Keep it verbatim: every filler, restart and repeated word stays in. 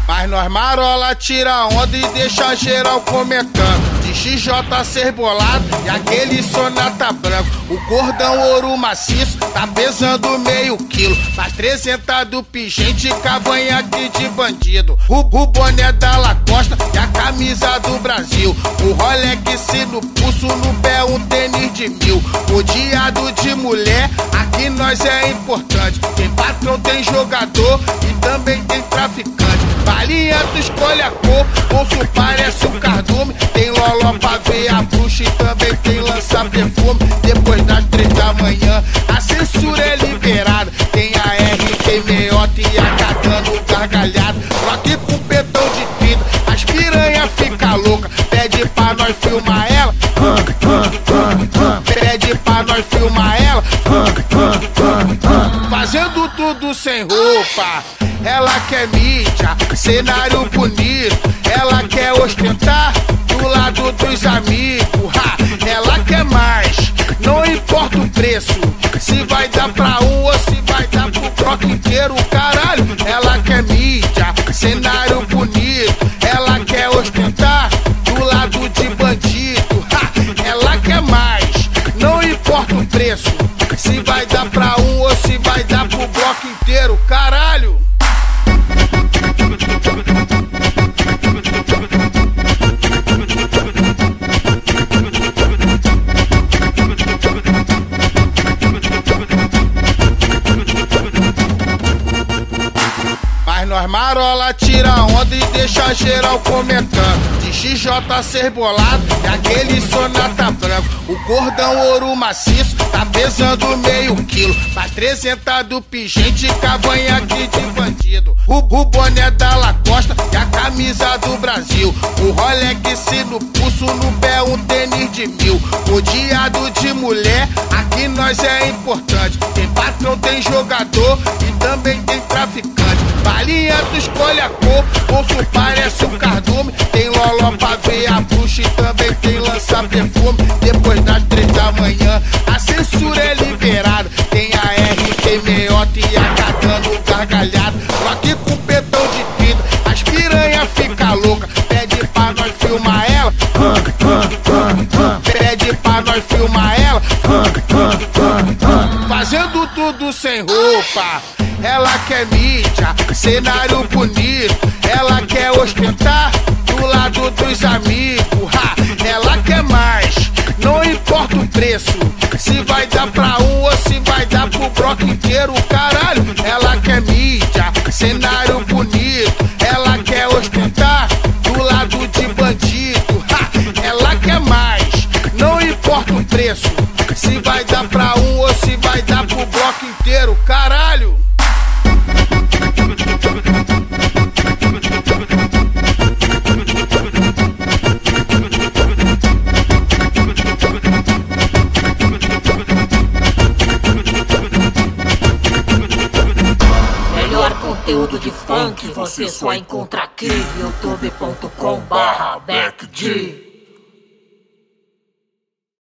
Mas nós marola, tira onda e deixa geral comentando. De X J ser bolado e aquele sonata branco. O cordão ouro maciço tá pesando meio quilo. Mas trezentos do pingente, cavanhaque de bandido. O, o boné da Lacosta e a camisa do Brasil. O Rolex no pulso, no pé um tênis de mil. Rodeado de mulher, aqui nós é importante. Tem patrão, tem jogador e também tem traficante. Balinha, tu escolhe a cor, bolso parece um cardume. Tem loló pra ver a bruxa e também tem lança-perfume. Depois das três da manhã, a censura é liberada. Tem a R, tem meiota e a catando gargalhado. Rock com petão de trinta, as piranha fica louca. Pede pra nós filmar ela, pede pra nós filmar ela, fazendo tudo sem roupa. Ela quer mídia, cenário bonito. Ela quer ostentar do lado dos amigos. Ha, ela quer mais, não importa o preço. Se vai dar pra um ou se vai dar pro bloco inteiro, caralho. Ela quer mídia, cenário bonito. Ela quer ostentar do lado de bandido. Ha, ela quer mais, não importa o preço. Se vai dar pra um ou se vai dar pro bloco inteiro, caralho. Mas nós marola, tira onda e deixa geral comentando. De X J ser bolado e aquele sonata branco. O cordão ouro maciço tá pesando meio quilo. Mas trezentos do pingente, cavanhaque de bandido. O, o boné da Lacosta e a camisa do Brasil. O Rolex no pulso, no pé um tênis de mil. Rodeado de mulher, aqui nós é importante. Tem patrão, tem jogador e também tem traficante. Balinha, tu escolhe a cor, bolso parece um cardume. Tem loló pra ver a bruxa e também tem lança-perfume. Depois das três da manhã, a censura é liberada. Tem a R, tem meiota e a catando gargalhado. Rock com petão de trinta, as piranha fica louca. Pede pra nós filmar ela, pede pra nós filmar ela, fazendo tudo sem roupa. Ela quer mídia, cenário bonito. Ela quer ostentar do lado dos amigos. Ha, ela quer mais, não importa o preço. Se vai dar pra um ou se vai dar pro bloco inteiro, caralho. Ela quer mídia, cenário bonito. Ela quer ostentar do lado de bandido. Ha, ela quer mais, não importa o preço. Se vai dar pra um ou se vai dar pro bloco inteiro, caralho. Melhor conteúdo de funk você só encontra aqui. youtube ponto com barra backd